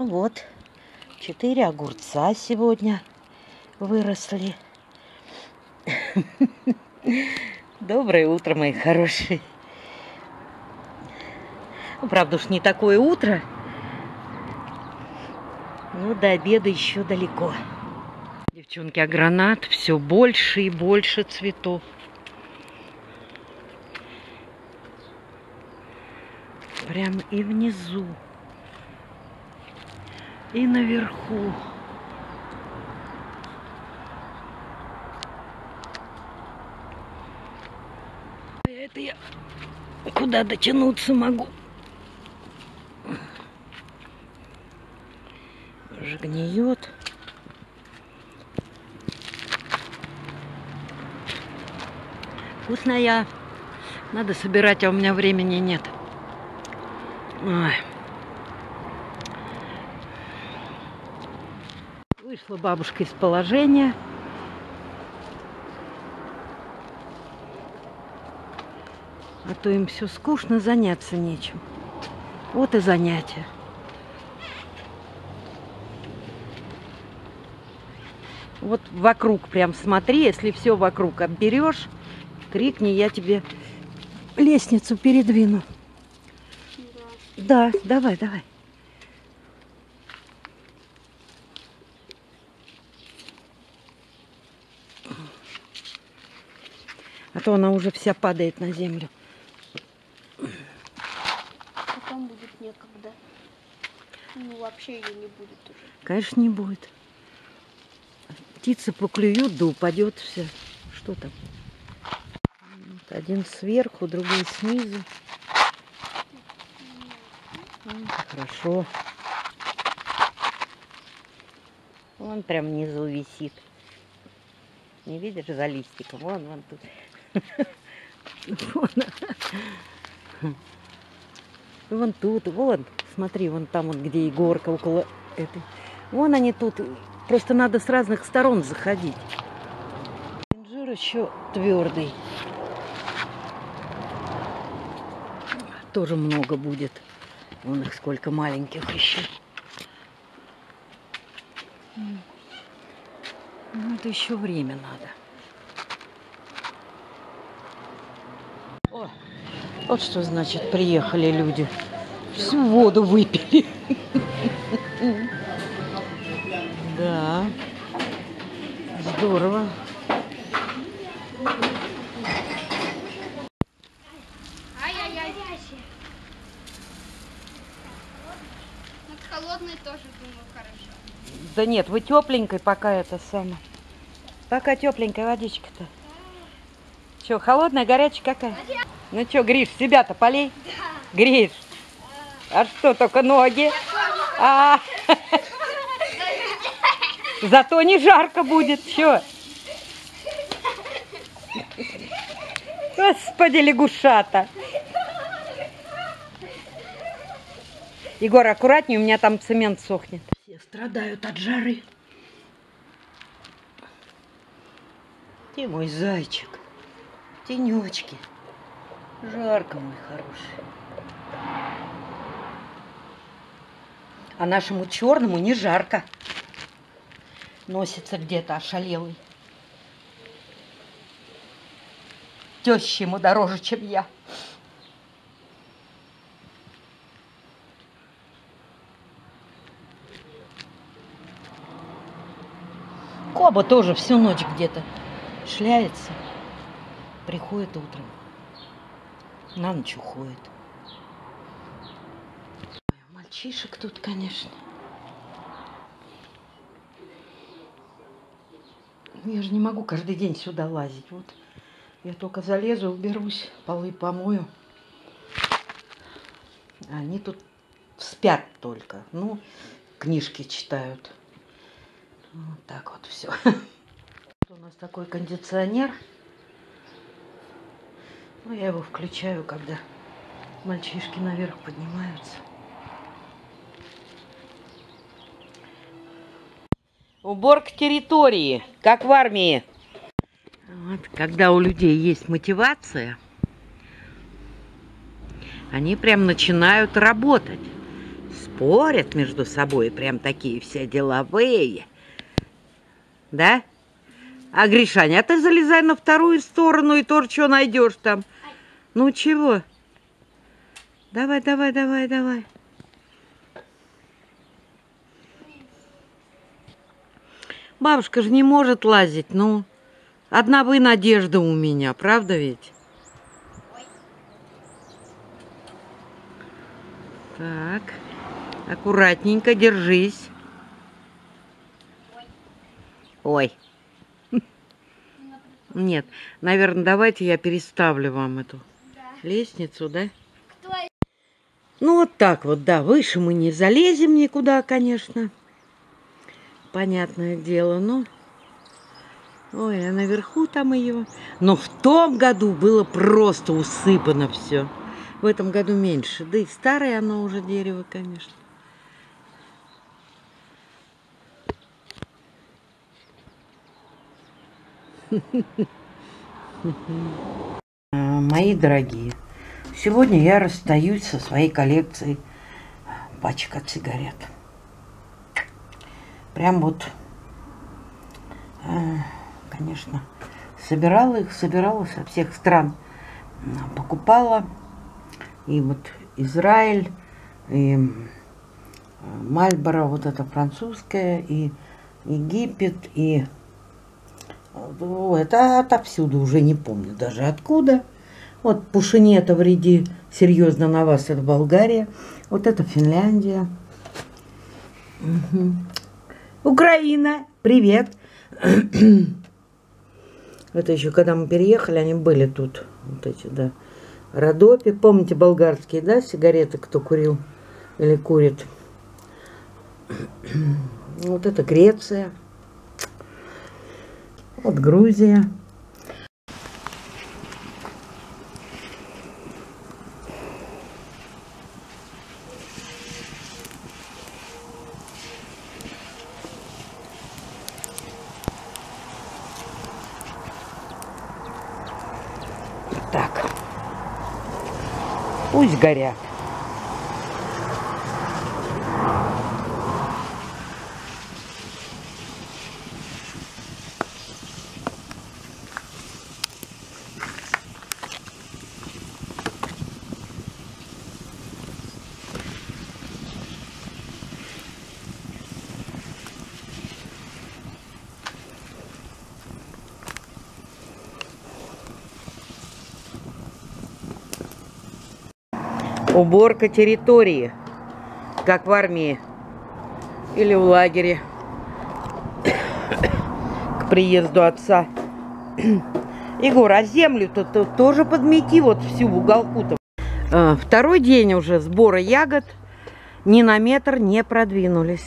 Ну вот, 4 огурца сегодня выросли. Доброе утро, мои хорошие. Ну, правда уж не такое утро, но до обеда еще далеко. Девчонки, а гранат все больше и больше цветов. Прям и внизу, и наверху. Это я куда дотянуться могу. Уже гниет. Вкусная. Надо собирать, а у меня времени нет. Ой. Вышла бабушка из положения. А то им все скучно, заняться нечем. Вот и занятие. Вот вокруг прям смотри, если все вокруг обберешь, крикни, я тебе лестницу передвину. Да, давай, давай. А то она уже вся падает на землю. Потом будет некогда. Ну, вообще ее не будет уже. Конечно, не будет. Птицы поклюют, да упадет все. Что там? Вот один сверху, другой снизу. Хорошо. Вон прям внизу висит. Не видишь за листиком? Вон тут. Вон тут, вон. Смотри, вон там, вот, где Егорка, около этой. Вон они тут. Просто надо с разных сторон заходить. Инжир еще твердый. Тоже много будет. Вон их сколько маленьких еще. Ну, это еще время надо. О, вот что значит приехали люди. Всю воду выпили. Да. Здорово. Вот холодный тоже, думаю, хорошо. Да нет, вы тепленькой пока это самое. Пока тепленькая водичка-то. Че, холодная, горячая какая? Ну что, Гриш, себя-то полей? Да. Гриш, а что, только ноги? А, зато не жарко будет, чё? Господи, лягушата. Егор, аккуратнее, у меня там цемент сохнет. Все страдают от жары. Ты мой зайчик. Тенечки. Жарко, мой хороший. А нашему черному не жарко. Носится где-то ошалелый. Теща ему дороже, чем я. Коба тоже всю ночь где-то шляется. Приходит утром. На ночь уходит. Ой, мальчишек тут, конечно. Я же не могу каждый день сюда лазить. Вот я только залезу, уберусь, полы помою. Они тут спят только. Ну, книжки читают. Вот так вот все. У нас такой кондиционер. Ну, я его включаю, когда мальчишки наверх поднимаются. Уборка территории, как в армии. Вот, когда у людей есть мотивация, они прям начинают работать. С спорят между собой, прям такие все деловые. Да? А Гришаня, а ты залезай на вторую сторону и тоже что найдешь там. Ну чего? Давай, давай, давай, давай. Бабушка же не может лазить, ну. Одна вы надежда у меня, правда ведь? Так, аккуратненько, держись. Ой. Нет, наверное, давайте я переставлю вам эту лестницу, да? Ну, вот так вот, да, выше мы не залезем никуда, конечно. Понятное дело, но... Ой, а наверху там ее... Но в том году было просто усыпано все. В этом году меньше. Да и старое оно уже дерево, конечно. Мои дорогие, сегодня я расстаюсь со своей коллекцией пачек от сигарет. Прям вот, конечно, собирала их, собирала со всех стран. Покупала. И вот Израиль, и Мальборо, вот это французское, и Египет, и... Это отовсюду, уже не помню даже откуда. Вот Пушинета, вреди серьезно на вас, это Болгария. Вот это Финляндия. Угу. Украина, привет. Это еще когда мы переехали, они были тут. Вот эти, да. Родопи. Помните болгарские, да, сигареты, кто курил или курит? Вот это Греция. Вот Грузия. Так. Пусть горят. Уборка территории, как в армии или в лагере к приезду отца. Егор, а землю-то тоже подмети вот всю в уголку-то. Второй день уже сбора ягод, ни на метр не продвинулись.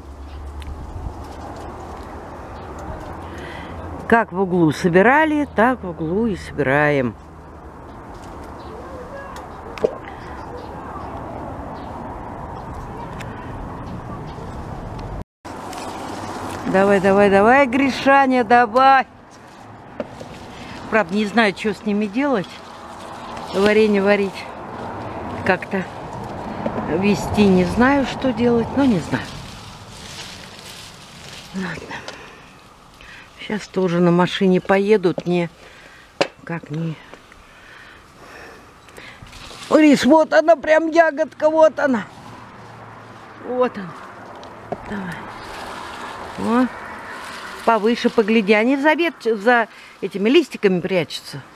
Как в углу собирали, так в углу и собираем. Давай, давай, давай, Гришаня, давай. Правда, не знаю, что с ними делать. Варенье варить. Как-то вести не знаю, что делать, но не знаю. Ладно. Сейчас тоже на машине поедут, как не... Рис, вот она, прям ягодка, вот она. Вот она. Давай. О, повыше погляди. Они за этими листиками прячутся.